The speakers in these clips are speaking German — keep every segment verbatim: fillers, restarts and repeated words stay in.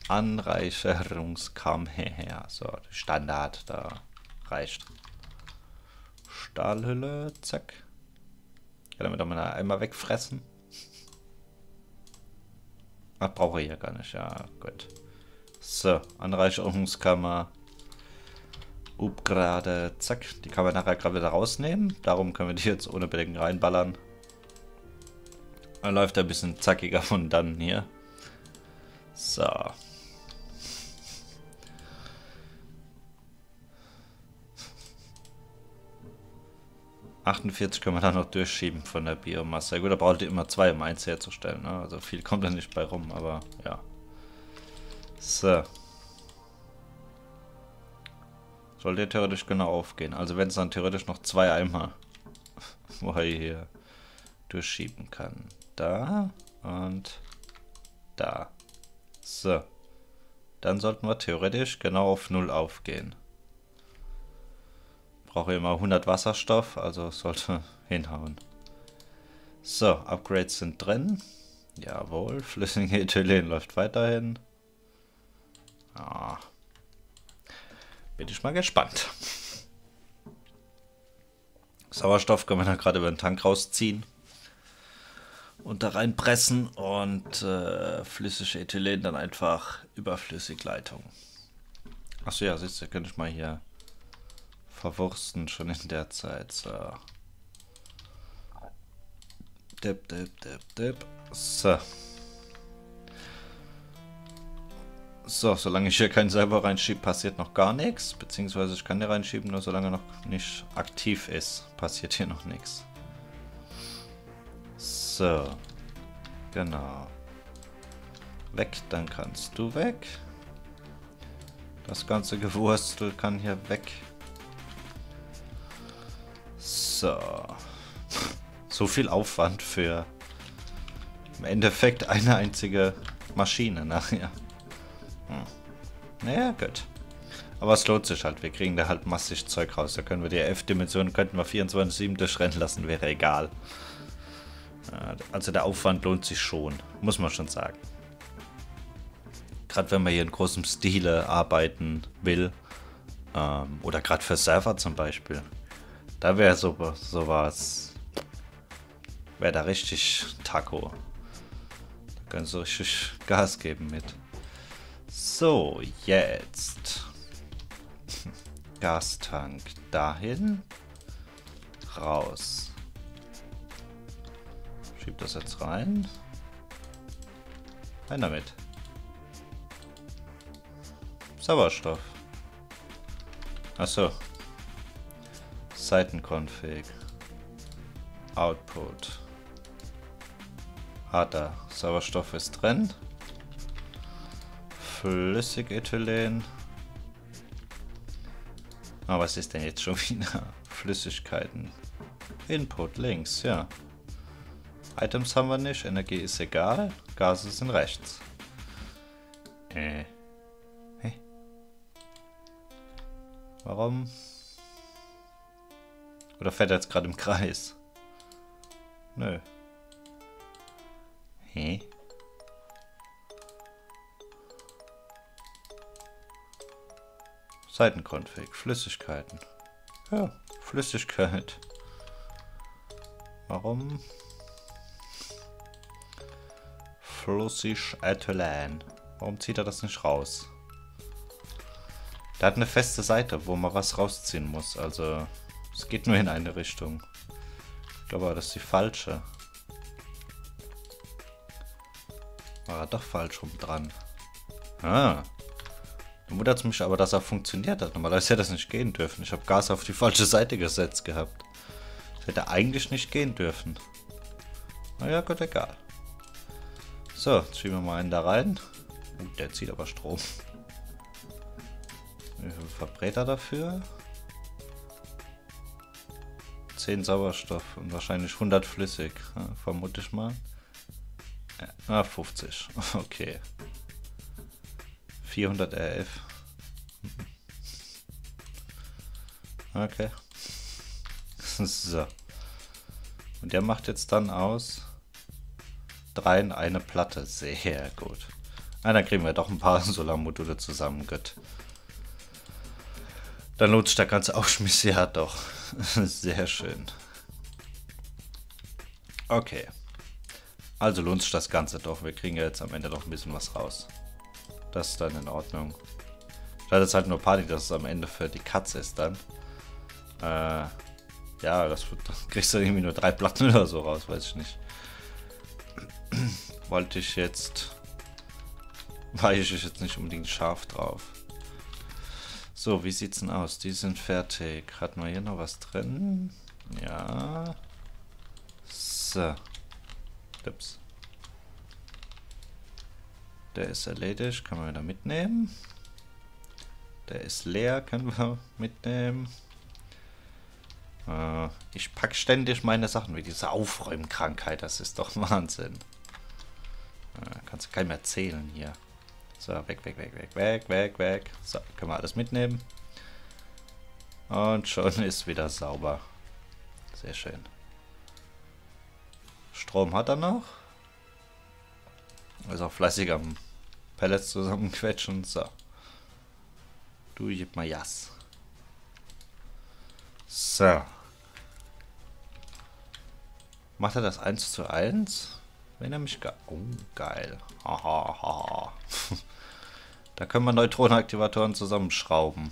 Anreicherungskammer her. So, Standard, da reicht. Stahlhülle, zack. Ja, damit wir da einmal wegfressen. Ach, brauche ich ja gar nicht, ja, gut. So, Anreicherungskammer. Up gerade, zack. Die kann man nachher gerade wieder rausnehmen. Darum können wir die jetzt ohne Bedenken reinballern. Dann läuft er ein bisschen zackiger von dann hier. So. achtundvierzig können wir dann noch durchschieben von der Biomasse. Ja gut, da braucht ihr immer zwei, um eins herzustellen. Ne? Also viel kommt da nicht bei rum, aber ja. So. Sollte theoretisch genau aufgehen. Also wenn es dann theoretisch noch zwei Eimer, wo er hier durchschieben kann. Da und da. So. Dann sollten wir theoretisch genau auf null aufgehen. Brauche immer hundert Wasserstoff, also sollte hinhauen. So, Upgrades sind drin. Jawohl, flüssige Ethylen läuft weiterhin. Ah. Bin ich mal gespannt. Sauerstoff können wir dann gerade über den Tank rausziehen. Und da reinpressen und äh, flüssige Ethylen dann einfach über Flüssigleitung. Achso, ja, siehst du, könnte ich mal hier verwursten schon in der Zeit. So. Dip, dip, dip, dip. So. So, solange ich hier keinen selber reinschiebe, passiert noch gar nichts. Beziehungsweise ich kann den reinschieben, nur solange er noch nicht aktiv ist, passiert hier noch nichts. So. Genau. Weg, dann kannst du weg. Das ganze Gewurstel kann hier weg. So. So viel Aufwand für im Endeffekt eine einzige Maschine nachher. Hm. Naja, gut. Aber es lohnt sich halt. Wir kriegen da halt massig Zeug raus. Da können wir die F-Dimensionen könnten wir vierundzwanzig sieben durchrennen lassen, wäre egal. Also der Aufwand lohnt sich schon, muss man schon sagen. Gerade wenn man hier in großem Stile arbeiten will. Ähm, oder gerade für Server zum Beispiel. Da wäre so, sowas. Wäre da richtig Taco. Da können sie richtig Gas geben mit. So, jetzt. Gastank dahin. Raus. Schieb das jetzt rein. Rein damit. Sauerstoff. Achso. Seitenconfig. Output. Ah, da. Sauerstoff ist drin. Flüssigethylen. Ah, was ist denn jetzt schon wieder? Flüssigkeiten. Input links, ja. Items haben wir nicht. Energie ist egal. Gase sind rechts. Äh. Hä? Warum? Oder fährt er jetzt gerade im Kreis? Nö. Hä? Seitenconfig, Flüssigkeiten. Ja, Flüssigkeit. Warum? Flüssigethylen. Warum zieht er das nicht raus? Der hat eine feste Seite, wo man was rausziehen muss. Also, es geht nur in eine Richtung. Ich glaube aber, das ist die falsche. War er doch falsch rum dran. Ah. Dann wundert es mich aber, dass er funktioniert hat. Normalerweise hätte das nicht gehen dürfen. Ich habe Gas auf die falsche Seite gesetzt gehabt. Das hätte eigentlich nicht gehen dürfen. Naja, gut, egal. So, jetzt schieben wir mal einen da rein. Uh, der zieht aber Strom. Wie viel verbrät er dafür? zehn Sauerstoff und wahrscheinlich hundert flüssig. Ja, vermute ich mal. Ja, ah, fünfzig. Okay. vierhundert R F. Okay. So. Und der macht jetzt dann aus drei in eine Platte. Sehr gut. Ah, dann kriegen wir doch ein paar Solarmodule zusammen. Gut. Dann lohnt sich der ganze Aufschmiss ja doch. Sehr schön. Okay. Also lohnt sich das Ganze doch. Wir kriegen ja jetzt am Ende noch ein bisschen was raus. Das ist dann in Ordnung. Schade, es halt nur Party, dass es am Ende für die Katze ist dann. Äh, ja, das, das kriegst du irgendwie nur drei Platten oder so raus, weiß ich nicht. Wollte ich jetzt... Weiche ich jetzt nicht unbedingt scharf drauf. So, wie sieht's denn aus? Die sind fertig. Hatten wir hier noch was drin? Ja. So. Ups. Der ist erledigt. Kann man wieder mitnehmen. Der ist leer. Können wir mitnehmen. Äh, ich packe ständig meine Sachen. Wie diese Aufräumkrankheit. Das ist doch Wahnsinn. Äh, kannst du keinem erzählen hier. So, weg, weg, weg, weg, weg, weg, weg. So, können wir alles mitnehmen. Und schon ist wieder sauber. Sehr schön. Strom hat er noch. Ist auch fleißig am Pellets zusammenquetschen. So. Du gib mal Jas. So. Macht er das eins zu eins? Wenn er mich... Ge oh, geil. Haha, haha. Da können wir Neutronenaktivatoren zusammenschrauben.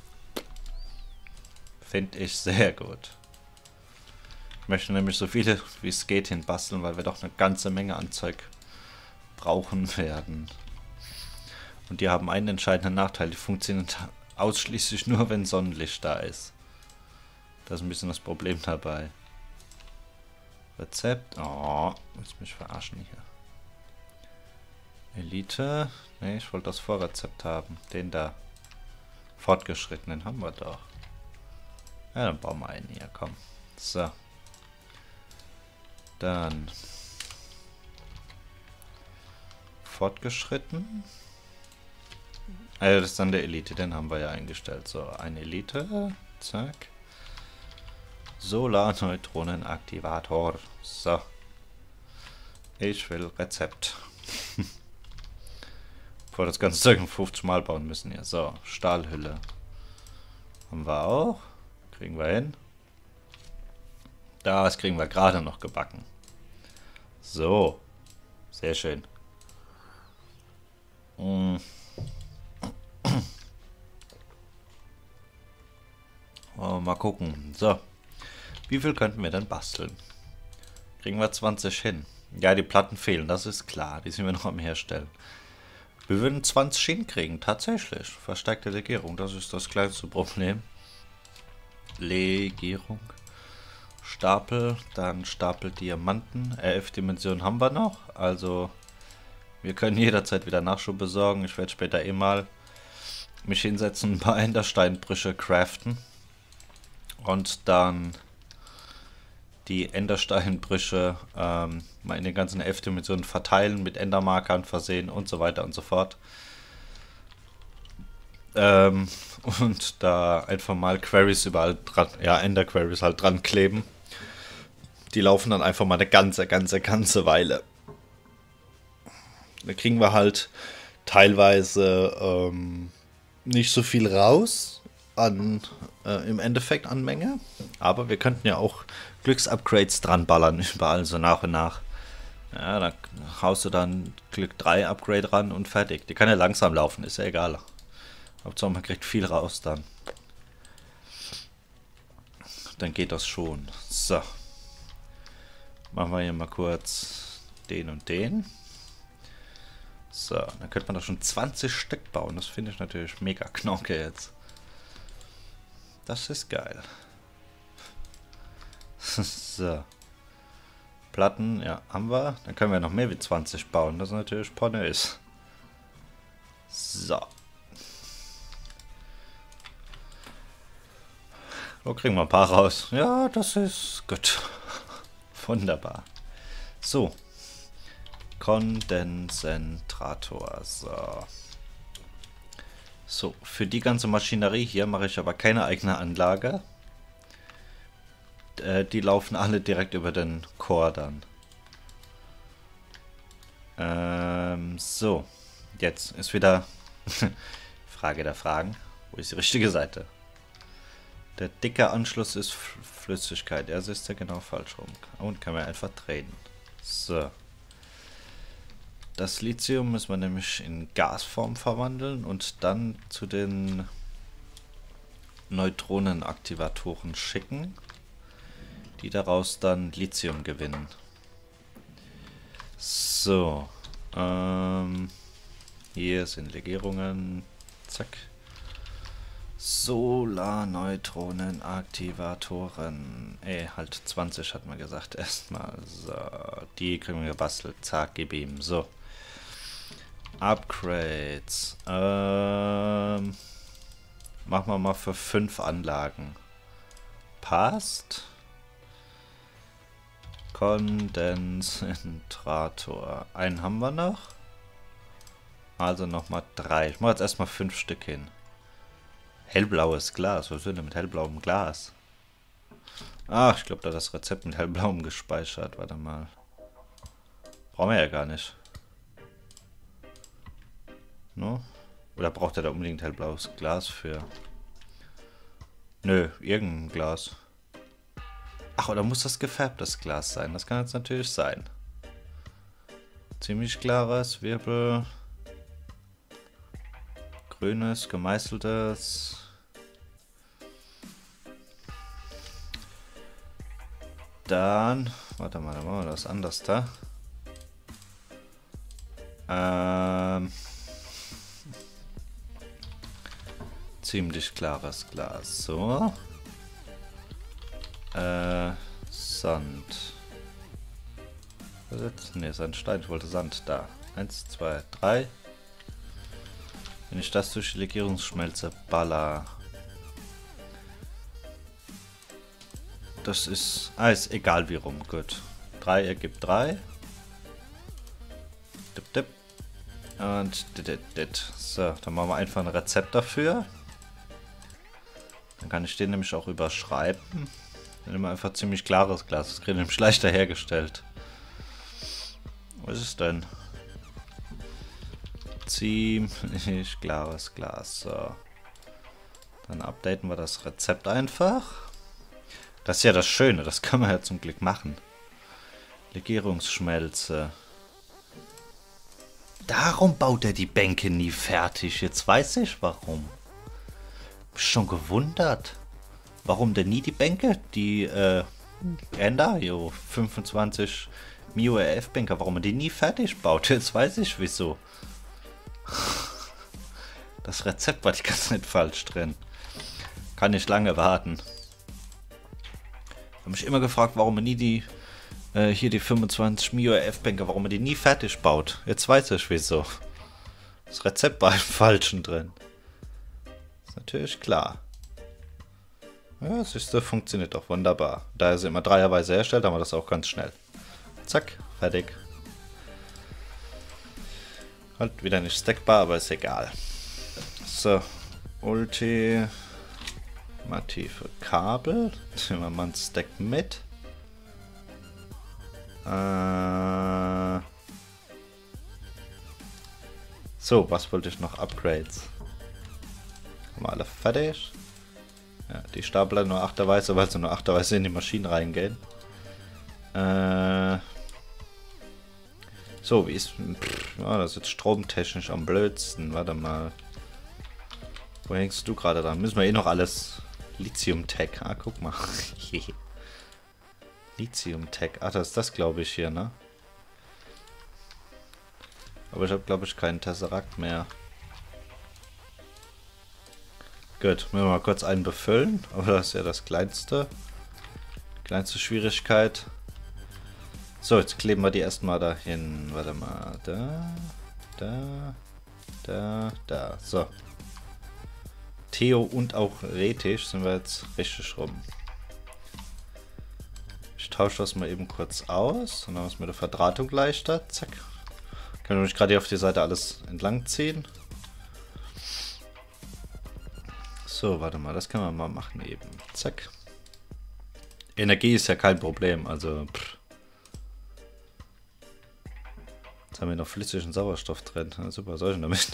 Finde ich sehr gut. Ich möchte nämlich so viele wie es geht hinbasteln, weil wir doch eine ganze Menge an Zeug brauchen werden. Und die haben einen entscheidenden Nachteil. Die funktionieren ausschließlich nur, wenn Sonnenlicht da ist. Das ist ein bisschen das Problem dabei. Rezept. Oh, willst mich verarschen hier. Elite. Ne, ich wollte das Vorrezept haben. Den da. Fortgeschrittenen haben wir doch. Ja, dann bauen wir einen hier, komm. So. Dann. Fortgeschritten. Also das ist dann der Elite, den haben wir ja eingestellt. So, eine Elite. Zack. Solarneutronenaktivator. So. Ich will Rezept. Bevor das ganze Zeug fünfzig Mal bauen müssen hier. So, Stahlhülle. Haben wir auch. Kriegen wir hin. Das kriegen wir gerade noch gebacken. So. Sehr schön. Mm. Oh, mal gucken. So. Wie viel könnten wir denn basteln? Kriegen wir zwanzig hin. Ja, die Platten fehlen, das ist klar. Die sind wir noch am Herstellen. Wir würden zwanzig hinkriegen, tatsächlich. Verstärkte Legierung, das ist das kleinste Problem. Legierung. Stapel, dann Stapel Diamanten. elf Dimensionen haben wir noch. Also, wir können jederzeit wieder Nachschub besorgen. Ich werde später eh mal mich hinsetzen, ein paar Endersteinbrüche craften. Und dann die Endersteinbrüche ähm, mal in den ganzen elf Dimensionen verteilen, mit Endermarkern versehen und so weiter und so fort. Ähm, und da einfach mal Queries überall dran, ja, Ender Queries halt dran kleben. Die laufen dann einfach mal eine ganze, ganze, ganze Weile. Da kriegen wir halt teilweise ähm, nicht so viel raus an äh, im Endeffekt an Menge. Aber wir könnten ja auch Glücksupgrades dran ballern, überall so nach und nach. Ja, da haust du dann Glück drei Upgrade ran und fertig. Die kann ja langsam laufen, ist ja egal. Hauptsache man kriegt viel raus dann. Dann geht das schon. So. Machen wir hier mal kurz den und den. So, dann könnte man da schon zwanzig Stück bauen. Das finde ich natürlich mega knorke jetzt. Das ist geil. So. Platten, ja, haben wir. Dann können wir noch mehr wie zwanzig bauen. Das ist natürlich pornös. So. So kriegen wir ein paar raus. Ja, das ist gut. Wunderbar. So. Kondensator. So. So, für die ganze Maschinerie hier mache ich aber keine eigene Anlage. Äh, die laufen alle direkt über den Core dann. Ähm, so. jetzt ist wieder Frage der Fragen. Wo ist die richtige Seite? Der dicke Anschluss ist Flüssigkeit. Er ist ja genau falsch rum. Und kann man einfach drehen. So. Das Lithium müssen wir nämlich in Gasform verwandeln und dann zu den Neutronenaktivatoren schicken, die daraus dann Lithium gewinnen. So. Ähm, hier sind Legierungen. Zack. Solarneutronenaktivatoren. Ey, halt zwanzig hat man gesagt erstmal. So, die kriegen wir gebastelt. Zack, gib ihm. So. Upgrades. Ähm, machen wir mal für fünf Anlagen. Passt. Kondensator. Einen haben wir noch. Also nochmal drei. Ich mache jetzt erstmal fünf Stück hin. Hellblaues Glas. Was will denn mit hellblauem Glas? Ach, ich glaube, da das Rezept mit hellblauem gespeichert. Warte mal. Brauchen wir ja gar nicht. No? Oder braucht er da unbedingt hellblaues Glas für? Nö, irgendein Glas. Ach, oder muss das gefärbtes Glas sein? Das kann jetzt natürlich sein. Ziemlich klares Wirbel. Grünes, gemeißeltes. Dann, warte mal, dann machen wir das anders da. Ähm, ziemlich klares Glas. So. Äh, Sand. Ne, Sandstein. Ich wollte Sand da. Eins, zwei, drei. Wenn ich das durch die Legierungsschmelze baller. Das ist. Ah, ist egal wie rum. Gut. drei ergibt drei. Dip, dip. Und dit, dit, dit. So, dann machen wir einfach ein Rezept dafür. Dann kann ich den nämlich auch überschreiben. Dann nehmen wir einfach ziemlich klares Glas. Das kriegt nämlich leichter hergestellt. Was ist denn? Ziemlich klares Glas. So. Dann updaten wir das Rezept einfach. Das ist ja das Schöne, das können wir ja zum Glück machen. Legierungsschmelze. Darum baut er die Bänke nie fertig. Jetzt weiß ich warum. Bin schon gewundert. Warum denn nie die Bänke? Die äh, Endario fünfundzwanzig Mio R F Bänke, warum er die nie fertig baut. Jetzt weiß ich wieso. Das Rezept war die ganze Zeit falsch drin. Kann nicht lange warten. Ich habe mich immer gefragt, warum er nie die äh, hier die fünfundzwanzig Mio R F Bänke, warum er die nie fertig baut. Jetzt weiß ich wieso. Das Rezept war im Falschen drin. Ist natürlich klar. Ja, das ist, das funktioniert doch wunderbar. Da er sie immer dreierweise herstellt, haben wir das auch ganz schnell. Zack, fertig. Halt wieder nicht stackbar, aber ist egal. So, ultimative Kabel. Nehmen wir mal einen Stack mit. Äh so, was wollte ich noch? Upgrades. Haben wir alle fertig? Ja, die Stapler nur achterweise, weil sie nur achterweise in die Maschinen reingehen. Äh so, wie ist... Pff, ja, das ist jetzt stromtechnisch am blödsten. Warte mal. Wo hängst du gerade dran? Müssen wir eh noch alles... Lithium-Tech. Ah, guck mal. Lithium-Tech. Ah, das ist das, glaube ich, hier, ne? Aber ich habe, glaube ich, keinen Tesseract mehr. Gut, müssen wir mal kurz einen befüllen. Aber das ist ja das kleinste. Kleinste Schwierigkeit. So, jetzt kleben wir die erstmal dahin. Warte mal. Da, da, da, da. So. Theo und auch Retisch sind wir jetzt richtig rum. Ich tausche das mal eben kurz aus. Und dann ist mit der Verdrahtung leichter. Zack. Können wir nämlich gerade hier auf die Seite alles entlang ziehen. So, warte mal. Das können wir mal machen eben. Zack. Energie ist ja kein Problem. Also, pff. Jetzt haben wir noch flüssigen Sauerstoff drin. Ja, super, soll ich damit?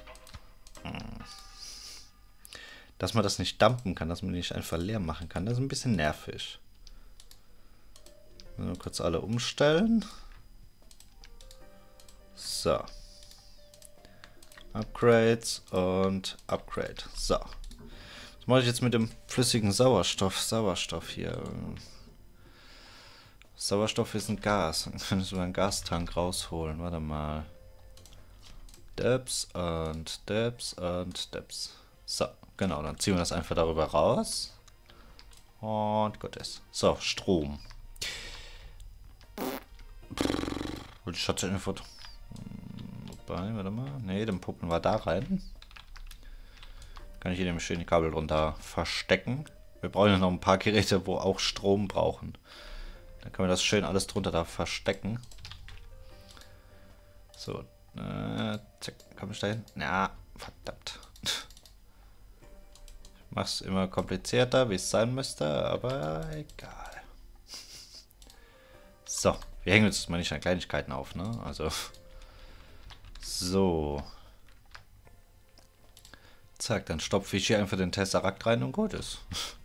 Dass man das nicht dumpen kann, dass man nicht einfach leer machen kann, das ist ein bisschen nervig. Nur kurz alle umstellen. So. Upgrades und Upgrade. So. Was mache ich jetzt mit dem flüssigen Sauerstoff? Sauerstoff hier. Sauerstoff ist ein Gas. Dann können wir einen Gastank rausholen. Warte mal. Deps und Deps und Deps. So, genau. Dann ziehen wir das einfach darüber raus. Und gut ist. So, Strom. Und ich hatte einfach. Wobei, warte mal. Ne, den puppen wir da rein. Kann ich hier nämlich schön die Kabel drunter verstecken. Wir brauchen ja noch ein paar Geräte, wo auch Strom brauchen. Dann können wir das schön alles drunter da verstecken. So. Äh, zack, komm ich da hin? Na, verdammt. Ich mach's immer komplizierter, wie es sein müsste, aber egal. So. Wir hängen uns mal nicht an Kleinigkeiten auf, ne? Also. So. Zack, dann stopfe ich hier einfach den Tesseract rein und gut ist.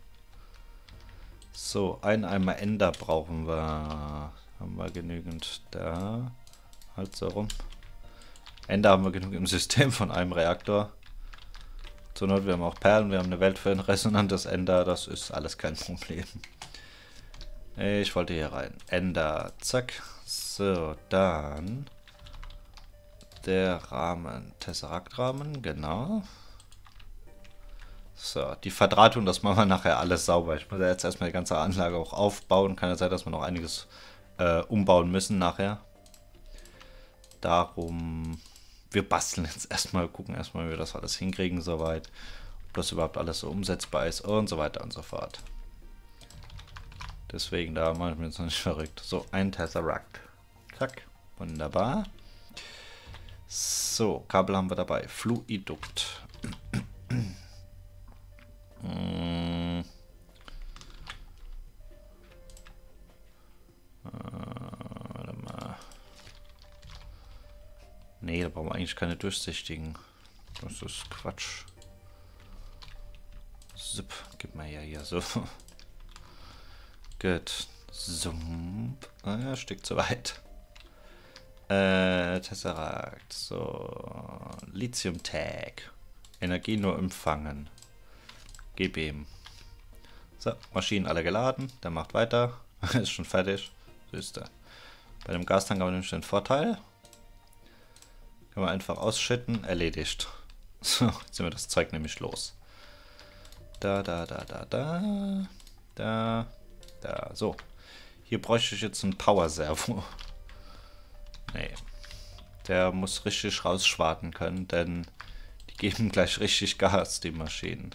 So, ein Eimer Ender brauchen wir. Haben wir genügend da. Halt so rum. Ender haben wir genug im System von einem Reaktor. Zur Not, wir haben auch Perlen, wir haben eine Welt für ein resonantes Ender. Das ist alles kein Problem. Ich wollte hier rein. Ender, zack. So, dann der Rahmen. Tesseract-Rahmen, genau. So, die Verdrahtung, das machen wir nachher alles sauber. Ich muss ja jetzt erstmal die ganze Anlage auch aufbauen. Kann ja sein, dass wir noch einiges äh, umbauen müssen nachher. Darum, wir basteln jetzt erstmal, gucken erstmal, wie wir das alles hinkriegen soweit. Ob das überhaupt alles so umsetzbar ist und so weiter und so fort. Deswegen, da mache ich mir jetzt noch nicht verrückt. So, ein Tesseract. Zack, wunderbar. So, Kabel haben wir dabei. Fluidukt. hm. äh, warte mal. Nee, da brauchen wir eigentlich keine durchsichtigen. Das ist Quatsch. Zip, gib mal ja hier so. Gut. Sump. Ah, ja, Stück zu weit. Äh, Tesseract. So. Lithium-Tag. Energie nur empfangen. Gib ihm. So, Maschinen alle geladen. Der macht weiter. Ist schon fertig. Siehst du. Bei dem Gastank haben wir nämlich den Vorteil. Können wir einfach ausschütten. Erledigt. So, jetzt sind wir das Zeug nämlich los. Da, da, da, da, da. Da. Da. So. Hier bräuchte ich jetzt einen Power-Servo. Nee. Der muss richtig rausschwarten können, denn die geben gleich richtig Gas, die Maschinen.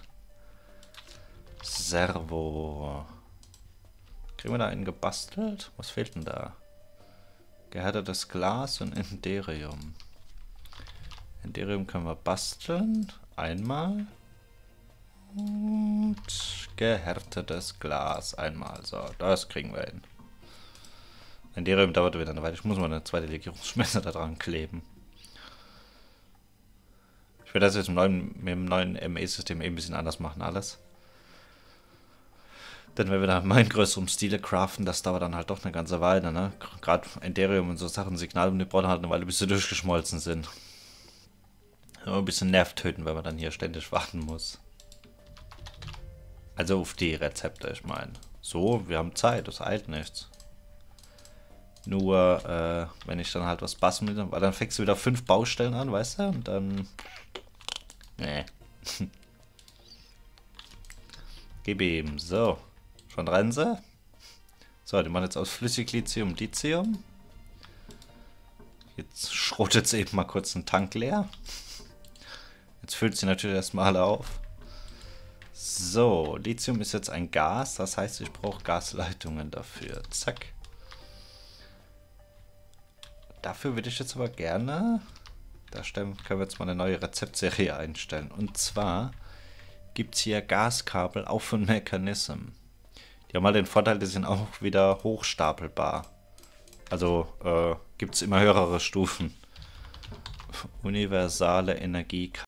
Servo. Kriegen wir da einen gebastelt? Was fehlt denn da? Gehärtetes Glas und Enderium. Enderium können wir basteln. Einmal. Und gehärtetes Glas einmal. So, das kriegen wir hin. Enderium dauert wieder eine Weile. Ich muss mal eine zweite Legierungsschmelze da dran kleben. Ich werde das jetzt im neuen, mit dem neuen M E-System ein bisschen anders machen, alles. Denn wenn wir da mal in größerem Stile craften, das dauert dann halt doch eine ganze Weile, ne? Gerade Enderium und so Sachen, Signale, die brauchen halt eine Weile, bis sie durchgeschmolzen sind. Immer ein bisschen Nerv töten, wenn man dann hier ständig warten muss. Also auf die Rezepte, ich meine. So, wir haben Zeit, das eilt nichts. Nur, äh, wenn ich dann halt was basteln will, weil dann fängst du wieder fünf Baustellen an, weißt du? Und dann... Nee. Gib ihm. So. Schon rennen sie? So, die machen jetzt aus Flüssiglithium Lithium. Jetzt schrottet sie eben mal kurz einen Tank leer. Jetzt füllt sie natürlich erstmal alle auf. So, Lithium ist jetzt ein Gas, das heißt, ich brauche Gasleitungen dafür. Zack. Dafür würde ich jetzt aber gerne, da stellen, können wir jetzt mal eine neue Rezeptserie einstellen. Und zwar gibt es hier Gaskabel auch von Mechanism. Die haben mal den Vorteil, die sind auch wieder hochstapelbar. Also, äh, gibt es immer höhere Stufen. Universale Energie.